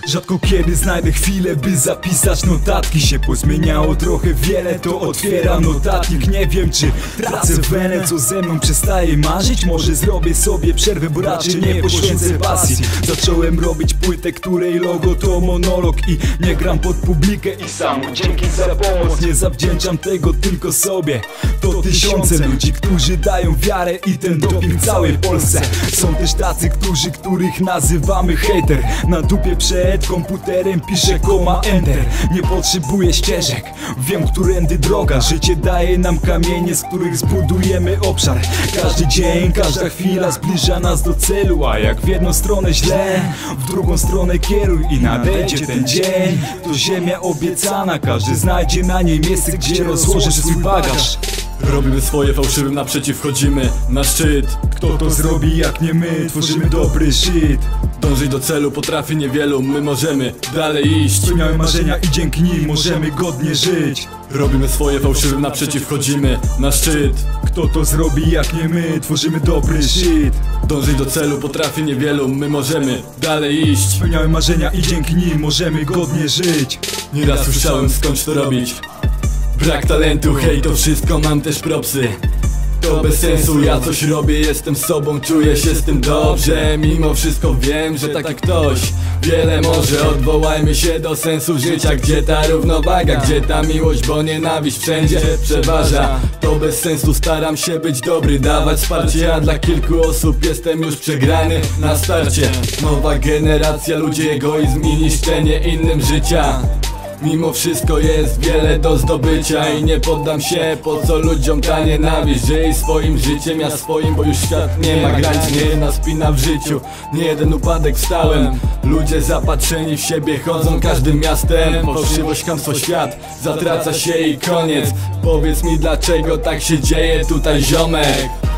Rzadko kiedy znajdę chwilę, by zapisać notatki. Się pozmieniało trochę wiele, to otwieram notatnik. Nie wiem, czy tracę wenę, co ze mną przestaje marzyć. Może zrobię sobie przerwę, bo raczej nie poświęcę pasji. Zacząłem robić płytę, której logo to monolog. I nie gram pod publikę i sam dzięki za pomoc. Nie zawdzięczam tego tylko sobie. To tysiące ludzi, którzy dają wiarę i ten doping całej Polsce. Są też tacy, których nazywamy hater. Na dupie przed komputerem piszę koma enter. Nie potrzebuję ścieżek, wiem którędy droga. Życie daje nam kamienie, z których zbudujemy obszar. Każdy dzień, każda chwila zbliża nas do celu. A jak w jedną stronę źle, w drugą stronę kieruj. I nadejdzie ten dzień, to ziemia obiecana. Każdy znajdzie na niej miejsce, gdzie rozłoży swój bagaż. Robimy swoje, fałszywym naprzeciw wchodzimy na szczyt. Kto to zrobi jak nie my? Tworzymy dobry shit. Dążyć do celu potrafi niewielu, my możemy dalej iść. Spełniamy marzenia i dzięki nim możemy godnie żyć. Robimy swoje, fałszywym naprzeciw wchodzimy na szczyt. Kto to zrobi jak nie my? Tworzymy dobry shit. Dążyć do celu potrafi niewielu, my możemy dalej iść. Spełniamy marzenia i dzięki nim możemy godnie żyć. Nieraz słyszałem, skąd to robić. Brak talentu, hej, to wszystko, mam też propsy. To bez sensu, ja coś robię, jestem sobą, czuję się z tym dobrze. Mimo wszystko wiem, że tak jak ktoś wiele może. Odwołajmy się do sensu życia. Gdzie ta równowaga, gdzie ta miłość, bo nienawiść wszędzie przeważa. To bez sensu, staram się być dobry, dawać wsparcie, a dla kilku osób jestem już przegrany na starcie. Nowa generacja, ludzie, egoizm i niszczenie innym życia. Mimo wszystko jest wiele do zdobycia i nie poddam się, po co ludziom ta nienawiść. Żyj swoim życiem, ja swoim, bo już świat nie ma granic. Nie jedna spina w życiu, nie jeden upadek wstałem. Ludzie zapatrzeni w siebie chodzą każdym miastem. Fałszywość, chamstwo, świat zatraca się i koniec. Powiedz mi, dlaczego tak się dzieje tutaj, ziomek?